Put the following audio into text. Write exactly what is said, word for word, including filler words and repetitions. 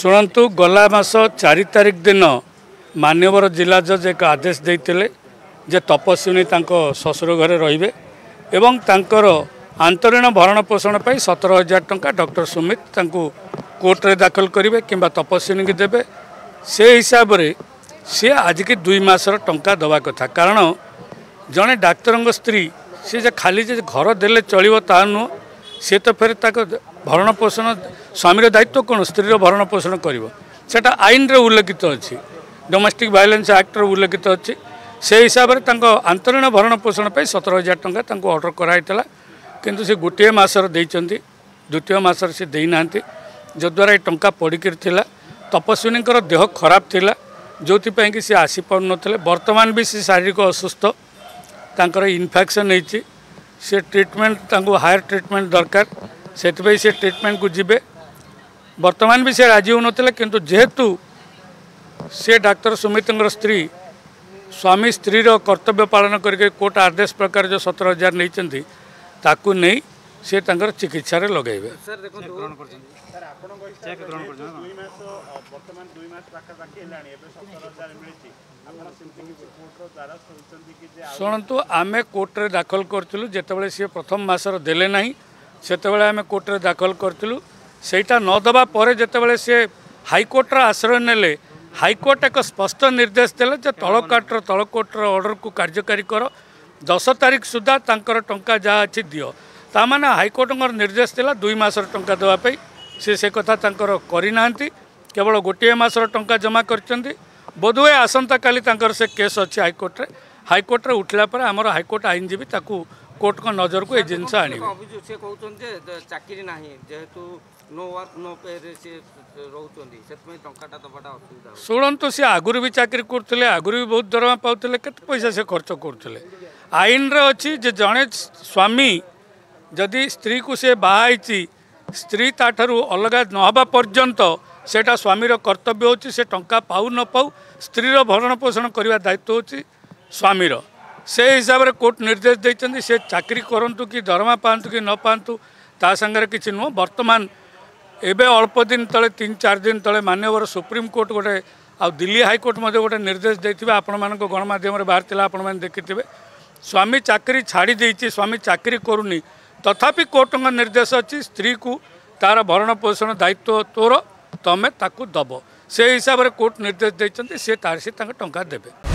शुणु गला मास चार तारिख दिन मान्यवर जिला जज एक आदेश देते जे तपस्विनी ससुर घरे रे एवं तांकर आंतरीण भरण पोषण पर सतर हजार टंका डॉक्टर सुमित कोर्ट रे दाखल करेंगे कि तपस्विनी की देवे से हिसाब से सी आज की दुई मासर टंका दवा कथा कारण जड़े डाक्तर स्त्री सी जे खाली जे घर देले चलो ता नुह सी तो फिर तक भरण पोषण स्वामीर दायित्व कौन स्त्री भरण पोषण कर आईन रे उल्लेखित अच्छी डोमेस्टिक वायलेंस एक्ट रे उल्लेखित अच्छी से हिसाब से आंतरीण भरण पोषण पर सतर हजार टंका ऑर्डर कराइला किंतु से गोटे मसर देइचंती द्वितीय मसर से देना जो द्वारा ये टंका पड़कर तपस्विनी देह खराब थिला जो कि सी आसी पार नथिले वर्तमान भी सी शारीरिक असुस्थ तांकर इन्फेक्शन होती से ट्रीटमेंट तांको हायर ट्रीटमेंट दरकार से से ट्रीटमेंट को जीवे वर्तमान भी से राजी होनथिले किंतु जेहेतु से डाक्तर सुमित स्त्री स्वामी स्त्री कर्तव्य पालन करके कोर्ट आदेश प्रकार जो सतर हजार नहीं ताकू नहीं से तांकर चिकित्सा रे लगेबे। सर देखो सर आपण चेक ग्रहण कर दुई मास वर्तमान दुई मास पाखा पाखी हेलाणी एबे सतर हजार मिलिछि आपण सिंपल की कोर्ट रो द्वारा सोचंती कि जे सुनंतु आमे कोर्ट रे दाखल करथिलु जेतेबेले से प्रथम मासर देले नाही सेतेबेले आमे कोर्ट रे दाखल करथिलु सेटा न दबा परे जेतेबेले से हाई कोर्ट रा आश्रय नेले हाई कोर्ट एक स्पष्ट निर्देश देले जे तळकोट रो तळकोट रो ऑर्डर को कार्यकारी कर दस तारिख सुधा तांकर टंका जा अछि दियो तामाने हाईकोर्ट निर्देश दिला दुई मासर टंका देवाई सी से कथा तांकर करना केवल गोटे मासर टंका जमा करछंती बोधवे आसंता काली तांकर से केस अच्छी हाईकोर्ट रे हाईकोर्ट रे उठला पर हमर हाईकोर्ट आईनजीवी ताकू कोर्ट को नजर को ए जिनस आनी से कहउछन जे चाकरी नाही जेहेतु नो वर्क नो पे रे से रहउछंती सेतमे टंकाटा दबाटा असुविधा शुणु सी आगुरी भी चाकरी करथिले आगुरी भी बहुत दरमा पाउथिले केते पैसा से खर्च करथिले आईन रे अछि जे जणे स्वामी जदि स्त्री को से बाहाई स्त्री ताठू अलग नहबा पर्यंत सेटा स्वामीर कर्तव्य होची से टंका पाऊ न पाऊ स्त्रीर भरण पोषण करने दायित्व होची स्वामीर से हिसाब से कोर्ट निर्देश देइचंदी से चाकरी करंतु कि दरमा पांतु कि न पांतु ता संगे किछि नुह वर्तमान एबे अल्प दिन तले तीन चार दिन तले मान्यवर सुप्रीम कोर्ट गोटे आ दिल्ली हाईकोर्ट मध्य गोटे निर्देश देथिबे आपण मानको गणमाध्यम रे बाहर तिला आपण मान देखिथिबे स्वामी चाकरी छाड़ी देइछि स्वामी चाकरी करूनी तथापि कोर्ट निर्देश अच्छी स्त्री को तार भरण पोषण दायित्व तोर तमें ताकू दब से हिसाब से कोर्ट निर्देश देते सी तार सी टंका देवे।